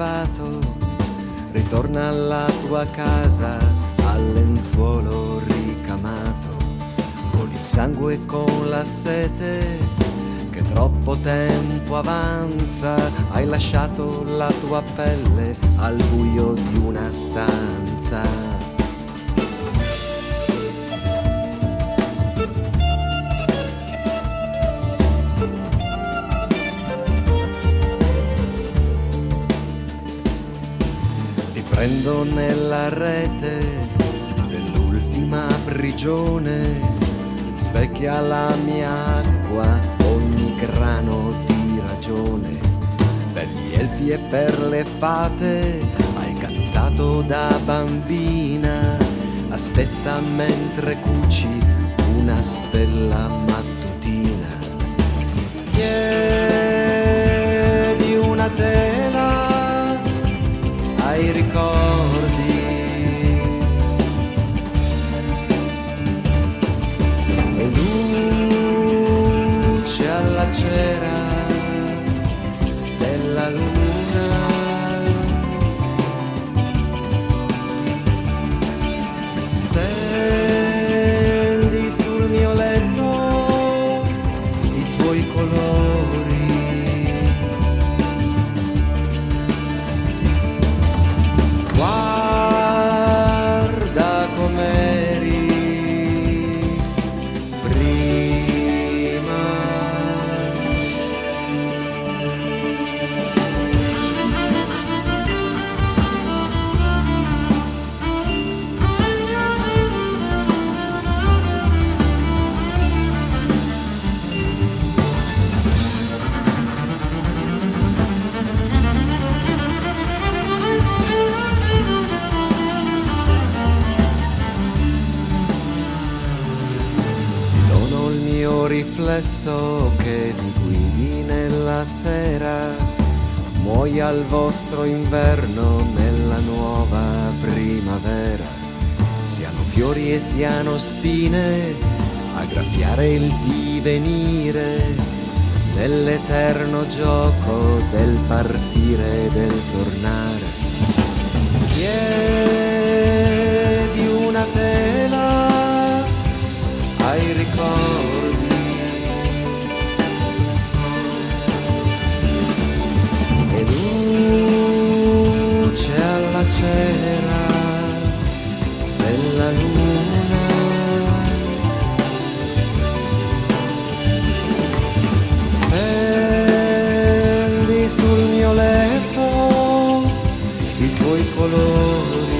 ritrovato, ritorna alla tua casa, al lenzuolo ricamato, con il sangue e con la sete, che troppo tempo avanza, hai lasciato la tua pelle al buio di una stanza. Prendo nella rete dell'ultima prigione, specchia la mia acqua ogni grano di ragione. Per gli elfi e per le fate hai cantato da bambina, aspetta mentre cuci una stella mattutina. Chiedi una tela ai ricordi, e luce alla cera della luna, stendi sul mio letto i tuoi colori. Guarda com'eri prima. Riflesso che mi guidi nella sera, muoia al vostro inverno nella nuova primavera. Siano fiori e siano spine a graffiare il divenire, nell'eterno gioco del partire e del tornare. Chiedi una tela ai ricordi, luce alla cera della luna, stendi sul mio letto i tuoi colori.